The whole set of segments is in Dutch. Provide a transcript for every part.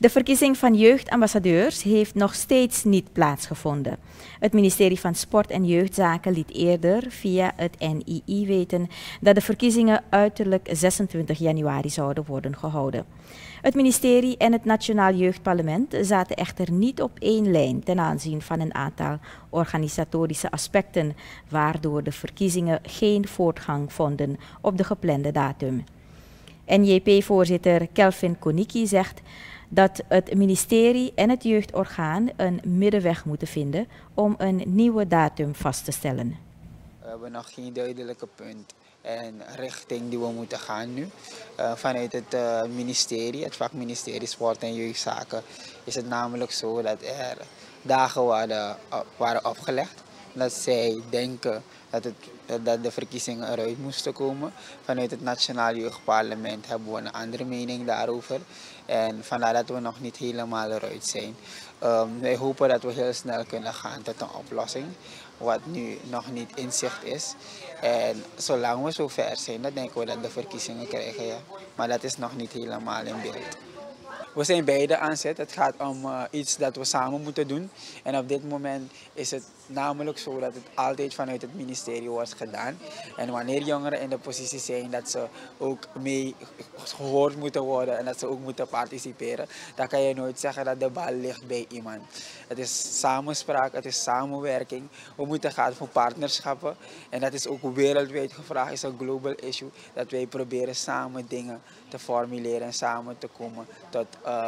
De verkiezing van jeugdambassadeurs heeft nog steeds niet plaatsgevonden. Het ministerie van Sport en Jeugdzaken liet eerder via het NII weten dat de verkiezingen uiterlijk 26 januari zouden worden gehouden. Het ministerie en het Nationaal Jeugdparlement zaten echter niet op één lijn ten aanzien van een aantal organisatorische aspecten, waardoor de verkiezingen geen voortgang vonden op de geplande datum. NJP-voorzitter Kelvin Koniki zegt dat het ministerie en het jeugdorgaan een middenweg moeten vinden om een nieuwe datum vast te stellen. We hebben nog geen duidelijke punt en richting die we moeten gaan nu. Vanuit het ministerie, het vakministerie Sport en Jeugdzaken, is het namelijk zo dat er dagen waren opgelegd. Dat zij denken dat de verkiezingen eruit moesten komen. Vanuit het Nationaal Jeugdparlement hebben we een andere mening daarover. En vandaar dat we nog niet helemaal eruit zijn. Wij hopen dat we heel snel kunnen gaan tot een oplossing, wat nu nog niet in zicht is. En zolang we zover zijn, dan denken we dat de verkiezingen krijgen. Ja. Maar dat is nog niet helemaal in beeld. We zijn beide aan zet. Het gaat om iets dat we samen moeten doen. En op dit moment is het namelijk zo dat het altijd vanuit het ministerie wordt gedaan. En wanneer jongeren in de positie zijn dat ze ook mee gehoord moeten worden en dat ze ook moeten participeren, dan kan je nooit zeggen dat de bal ligt bij iemand. Het is samenspraak, het is samenwerking. We moeten gaan voor partnerschappen. En dat is ook wereldwijd gevraagd, is een global issue. Dat wij proberen samen dingen te formuleren en samen te komen tot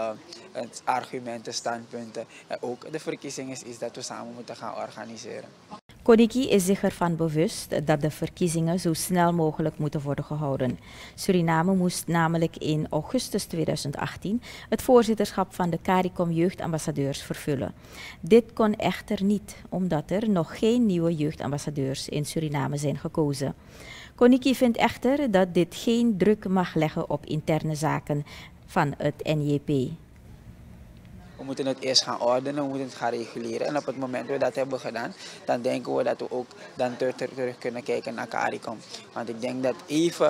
argumenten, standpunten. En ook de verkiezing is iets dat we samen moeten gaan organiseren. Koniki is zich ervan bewust dat de verkiezingen zo snel mogelijk moeten worden gehouden. Suriname moest namelijk in augustus 2018 het voorzitterschap van de CARICOM jeugdambassadeurs vervullen. Dit kon echter niet, omdat er nog geen nieuwe jeugdambassadeurs in Suriname zijn gekozen. Koniki vindt echter dat dit geen druk mag leggen op interne zaken van het NJP. We moeten het eerst gaan ordenen, we moeten het gaan reguleren. En op het moment dat we dat hebben gedaan, dan denken we dat we ook dan terug kunnen kijken naar CARICOM. Want ik denk dat even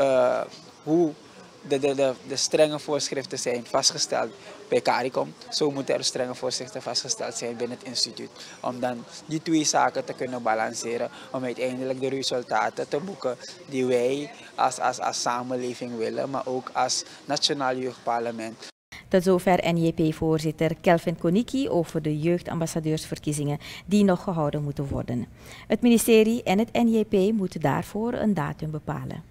hoe de strenge voorschriften zijn vastgesteld bij CARICOM, zo moeten er strenge voorschriften vastgesteld zijn binnen het instituut. Om dan die twee zaken te kunnen balanceren, om uiteindelijk de resultaten te boeken die wij als samenleving willen, maar ook als Nationaal Jeugdparlement. Tot zover NJP-voorzitter Kelvin Koniki over de jeugdambassadeursverkiezingen die nog gehouden moeten worden. Het ministerie en het NJP moeten daarvoor een datum bepalen.